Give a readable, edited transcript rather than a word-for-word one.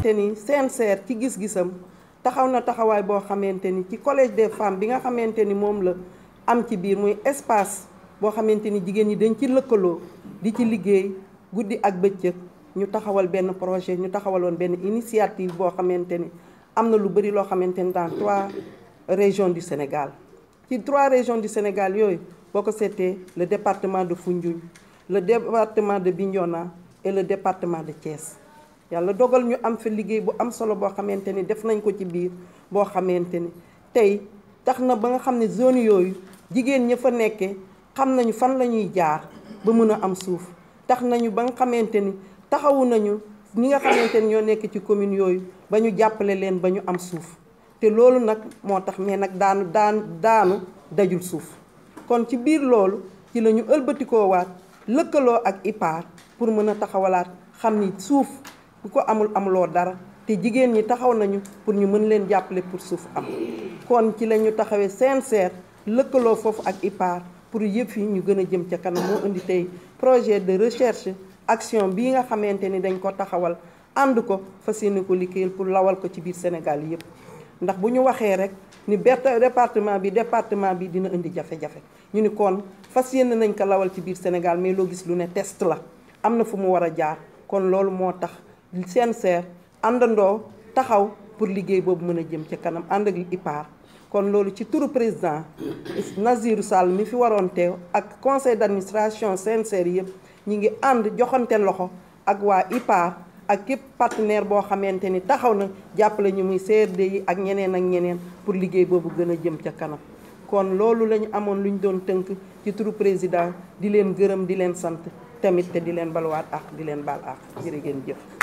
te ni CNCR ci gis-gisam taxaw na taxawaay boo xamante ni ci collège des femmes bi nga xamante ni moom la am ci biir muy espace boo xamante ni jigéen ñi dañ ci lëkkaloo di ci liggéey guddi ak bëccëg ñu taxawal benn projet ñu taxawaloon benn initiative boo xamante ni am na lu bëri loo xamante ni dans 3 régions du Sénégal ci 3 régions du Sénégal yooyu boo ko seetee le département de Foundiougne le département de Bignona et le département de Thiès yàlla dogal ñu am fa liggéey bu am solo boo xamante ni def nañ ko ci biir boo xamante ni tey tax na ba nga xam ne zone yooyu jigéen ña fa nekkee xam nañu fan la ñuy jaar ba mën a am suuf tax nañu ba nga xamante ni taxawu nañu ñi nga xamante ni ñoo nekk ci commune yooyu ba ñu jàppale leen ba ñu am suuf te loolu nag moo tax mais nag daanu dajul suuf kon ci biir loolu ci la ñu ëlbatikoo waat lëkkaloo ak IPAR pour mën a taxawalaat xam ni suuf bu ko amuloo dara te jigéen ñi taxaw nañu pour ñu mën leen jàppale pour suuf am kon ci la ñu taxawee CNCR lëkkaloo foofu ak IPAR pour yëpp yi ñu gën a jëm ca kanam moo indi tey projet de recherche action bii nga xamante ni dañ ko taxawal ànd ko fas yéene ko liggéeyal pour lawal ko ci biir Sénégal yëpp ndax bu ñu waxee rek ni département bi dina indi jafe-jafe ñu ni kon fas yéene nañ ko lawal ci biir Sénégal mais loo gis lu ne test la am na fu mu war a jaar kon loolu moo tax CNCR àndandoo taxaw pour liggéey boobu mën a jëm ca kanam ànd ak IPAR kon loolu ci turu président Nazirou Sall mi fi waroon teew ak conseil d'administration CNCR yëpp ñi ngi ànd joxante loxo ak waa IPAR ak képp partenaire boo xamante ni taxaw na jàppale ñu muy CRD yi ak ñeneen ak ñeneen pour liggéey boobu gën a jëm ca kanam kon loolu la ñu amoon lu ñu doon tënk ci turu président di leen gërëm di leen sant tamit te di leen balwaat ak di leen baal ak jërë ngeen jëf